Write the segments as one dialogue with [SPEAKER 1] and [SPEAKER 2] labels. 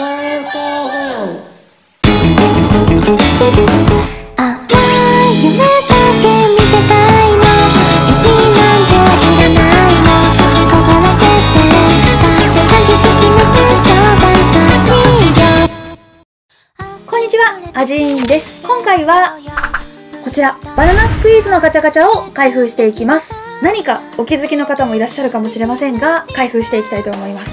[SPEAKER 1] こんにちは、アジーンです。今回はこちらバナナスクイーズのガチャガチャを開封していきます。何かお気づきの方もいらっしゃるかもしれませんが、開封していきたいと思います。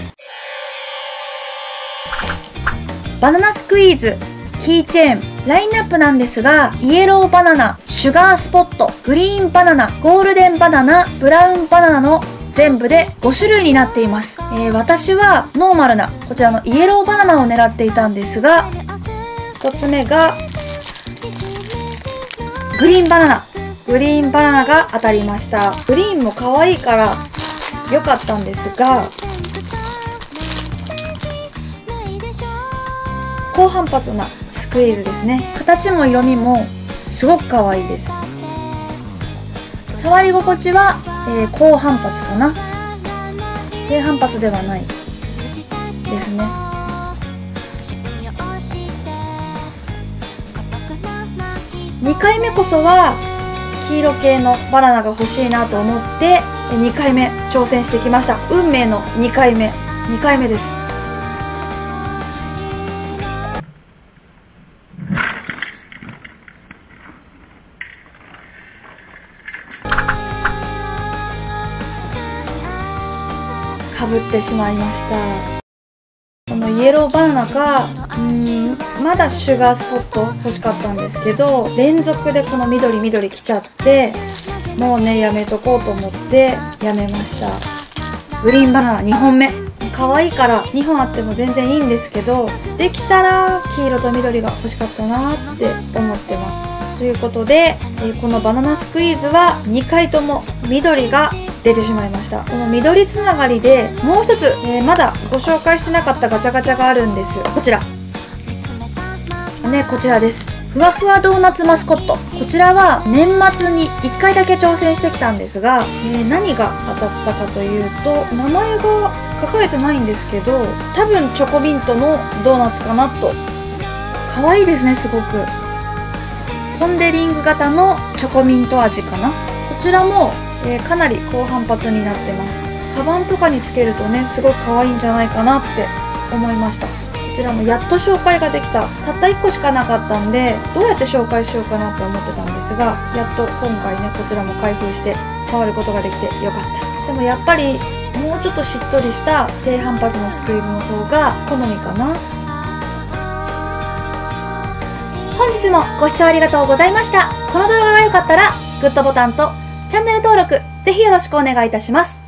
[SPEAKER 1] バナナスクイーズキーチェーンラインナップなんですが、イエローバナナ、シュガースポット、グリーンバナナ、ゴールデンバナナ、ブラウンバナナの全部で5種類になっています。私はノーマルなこちらのイエローバナナを狙っていたんですが、1つ目がグリーンバナナ。グリーンバナナが当たりました。グリーンも可愛いから良かったんですが、高反発なスクイーズですね。形も色味もすごく可愛いです。触り心地は、高反発かな。低反発ではないですね。2回目こそは黄色系のバナナが欲しいなと思って2回目挑戦してきました。運命の2回目です。かぶってしまいました。このイエローバナナがまだシュガースポット欲しかったんですけど、連続でこの緑来ちゃって、もうねやめとこうと思ってやめました。グリーンバナナ2本目、可愛いから2本あっても全然いいんですけど、できたら黄色と緑が欲しかったなって思ってます。ということで、このバナナスクイーズは2回とも緑が出てしまいました。この緑つながりでもう一つ、まだご紹介してなかったガチャガチャがあるんです。こちらね、こちらです。ふわふわドーナツマスコット。こちらは年末に1回だけ挑戦してきたんですが、何が当たったかというと、名前が書かれてないんですけど、多分チョコミントのドーナツかなと。可愛いですね、すごく。ポン・デ・リング型のチョコミント味かな。こちらも、かなり高反発になってます。カバンとかにつけるとね、すごく可愛いんじゃないかなって思いました。こちらもやっと紹介ができた。たった1個しかなかったんで、どうやって紹介しようかなって思ってたんですが、やっと今回ね、こちらも開封して触ることができてよかった。でもやっぱりもうちょっとしっとりした低反発のスクイーズの方が好みかな。本日もご視聴ありがとうございました。この動画が良かったらグッドボタンとチャンネル登録ぜひよろしくお願いいたします。